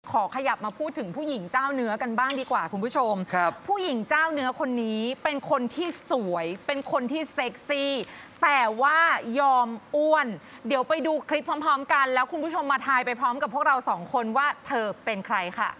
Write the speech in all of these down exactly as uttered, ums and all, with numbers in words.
ขอขยับมาพูดถึงผู้หญิงเจ้าเนื้อกันบ้างดีกว่าคุณผู้ชมครับผู้หญิงเจ้าเนื้อคนนี้เป็นคนที่สวยเป็นคนที่เซ็กซี่แต่ว่ายอมอ้วนเดี๋ยวไปดูคลิปพร้อมๆกันแล้วคุณผู้ชมมาทายไปพร้อมกับพวกเราสองคนว่าเธอเป็นใครค่ะ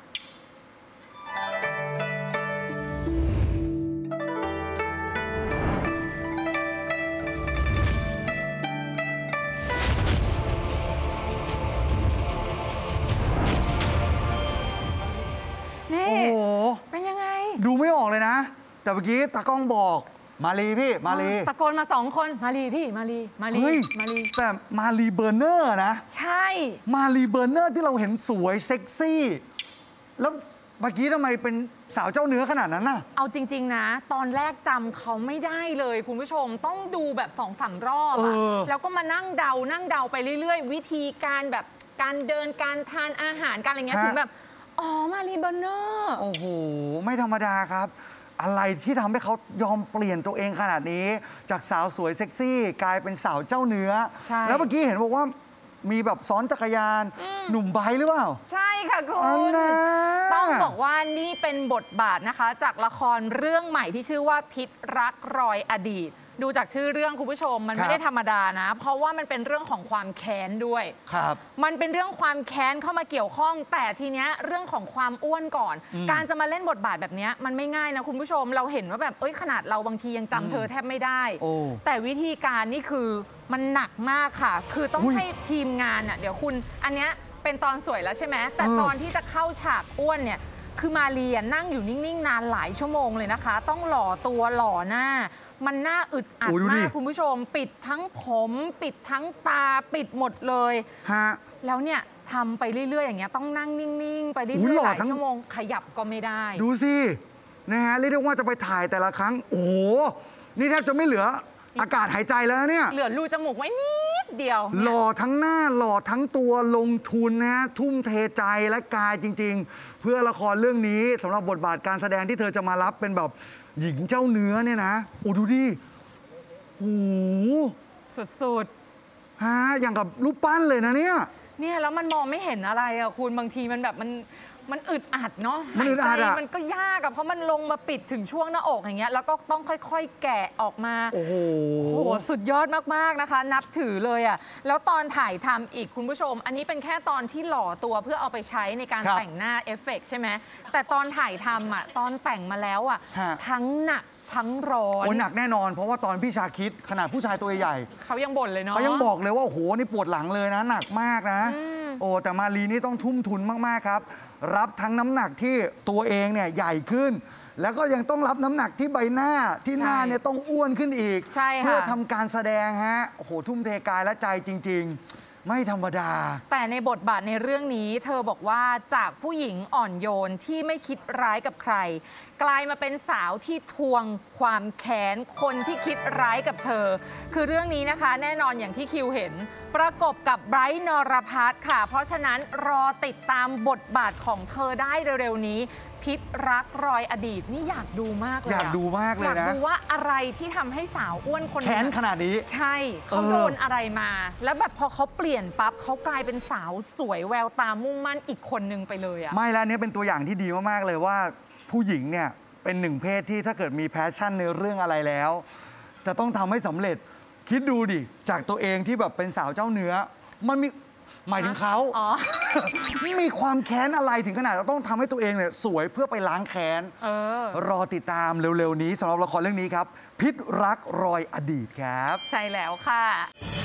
นี่โอ้โหเป็นยังไงดูไม่ออกเลยนะแต่เมื่อกี้ตากล้องบอกมาลีพี่มาลีตะโกนมาสองคนมาลีพี่มาลีมาลีมาลีแต่มาลีเบอร์เนอร์นะใช่มาลีเบอร์เนอร์ที่เราเห็นสวยเซ็กซี่แล้วเมื่อกี้ทำไมเป็นสาวเจ้าเนื้อขนาดนั้นน่ะเอาจริงๆนะตอนแรกจำเขาไม่ได้เลยคุณผู้ชมต้องดูแบบสองสามรอบอะแล้วก็มานั่งเดานั่งเดาไปเรื่อยๆวิธีการแบบการเดินการทานอาหารการอะไรเงี้ยถึงแบบอ๋อมาลีเบอร์เนอร์โอ้โหไม่ธรรมดาครับอะไรที่ทำให้เขายอมเปลี่ยนตัวเองขนาดนี้จากสาวสวยเซ็กซี่กลายเป็นสาวเจ้าเนื้อแล้วเมื่อกี้เห็นบอกว่ามีแบบซ้อนจักรยานหนุ่มไบค์หรือเปล่าใช่ค่ะคุณต้องบอกว่านี่เป็นบทบาทนะคะจากละครเรื่องใหม่ที่ชื่อว่าพิษรักรอยอดีตดูจากชื่อเรื่องคุณผู้ชมมันไม่ได้ธรรมดานะเพราะว่ามันเป็นเรื่องของความแค้นด้วยครับมันเป็นเรื่องความแค้นเข้ามาเกี่ยวข้องแต่ทีเนี้ยเรื่องของความอ้วนก่อนการจะมาเล่นบทบาทแบบนี้มันไม่ง่ายนะคุณผู้ชมเราเห็นว่าแบบเอ้ยขนาดเราบางทียังจำเธอแทบไม่ได้แต่วิธีการนี่คือมันหนักมากค่ะคือต้องให้ทีมงานอ่ะเดี๋ยวคุณอันเนี้ยเป็นตอนสวยแล้วใช่ไหมแต่ตอนที่จะเข้าฉากอ้วนเนี่ยคือมาเรียนั่งอยู่นิ่งๆนานหลายชั่วโมงเลยนะคะต้องหล่อตัวหล่อหน้ามันน่าอึดอัดมากคุณผู้ชมปิดทั้งผมปิดทั้งตาปิดหมดเลยฮะแล้วเนี่ยทำไปเรื่อยๆอย่างเงี้ยต้องนั่งนิ่งๆไปเรื่อยๆหลายชั่วโมงขยับก็ไม่ได้ดูสินะฮะเรียกได้ว่าจะไปถ่ายแต่ละครั้งโอ้โหนี่แทบจะไม่เหลืออากาศหายใจแล้วเนี่ยเหลือรูจมูกไว้นิดเดียวหล่อทั้งหน้าหล่อทั้งตัวลงทุนนะทุ่มเทใจและกายจริงๆเพื่อละครเรื่องนี้สำหรับบทบาทการแสดงที่เธอจะมารับเป็นแบบหญิงเจ้าเนื้อเนี่ยนะโอ้ดูดิโอ้สุดๆฮะอย่างกับรูปปั้นเลยนะเนี่ยเนี่ยแล้วมันมองไม่เห็นอะไรอ่ะคุณบางทีมันแบบมันมันอึดอัดเนาะหายใจมันก็ยากอะเพราะมันลงมาปิดถึงช่วงหน้าอกอย่างเงี้ยแล้วก็ต้องค่อยๆแกะออกมาโอ้โหสุดยอดมากๆนะคะนับถือเลยอะแล้วตอนถ่ายทำอีกคุณผู้ชมอันนี้เป็นแค่ตอนที่หล่อตัวเพื่อเอาไปใช้ในการแต่งหน้าเอฟเฟกต์ใช่ไหมแต่ตอนถ่ายทำอะตอนแต่งมาแล้วอะทั้งหนักทั้งร้อนโอ้หนักแน่นอนเพราะว่าตอนพี่ชาคิดขนาดผู้ชายตัวใหญ่เขายังบ่นเลยเนาะเขายังบอกเลยว่าโอ้โหนี่ปวดหลังเลยนะหนักมากนะโอ้แต่มาลีนี่ต้องทุ่มทุนมากๆครับรับทั้งน้ำหนักที่ตัวเองเนี่ยใหญ่ขึ้นแล้วก็ยังต้องรับน้ำหนักที่ใบหน้าที่หน้าเนี่ยต้องอ้วนขึ้นอีกเพื่อทำการแสดงฮะโอ้โหทุ่มเทกายและใจจริงๆไม่ธรรมดาแต่ในบทบาทในเรื่องนี้เธอบอกว่าจากผู้หญิงอ่อนโยนที่ไม่คิดร้ายกับใครกลายมาเป็นสาวที่ทวงความแค้นคนที่คิดร้ายกับเธอคือเรื่องนี้นะคะแน่นอนอย่างที่คิวเห็นประกบกับไบรท์ นรภัสค่ะเพราะฉะนั้นรอติดตามบทบาทของเธอได้เร็วๆนี้พิษรักรอยอดีตนี่อยากดูมากเลยอยากดูมากเลยนะอยากดูว่าอะไรที่ทำให้สาวอ้วนคนนี้แค้นขนาดนี้ใช่เขาโดนอะไรมาแล้วแบบพอเขาเปลี่ยนปั๊บเขากลายเป็นสาวสวยแววตามุ่งมั่นอีกคนนึงไปเลยอะไม่แล้วนี้เป็นตัวอย่างที่ดีมากๆเลยว่าผู้หญิงเนี่ยเป็นหนึ่งเพศที่ถ้าเกิดมีแพชชั่นในเรื่องอะไรแล้วจะต้องทำให้สำเร็จคิดดูดิจากตัวเองที่แบบเป็นสาวเจ้าเนื้อมันมีหมายถึงเขามีความแค้นอะไรถึงขนาดเราต้องทำให้ตัวเองเนี่ยสวยเพื่อไปล้างแค้นรอติดตามเร็วๆนี้สำหรับละครเรื่องนี้ครับพิษรักรอยอดีตครับใช่แล้วค่ะ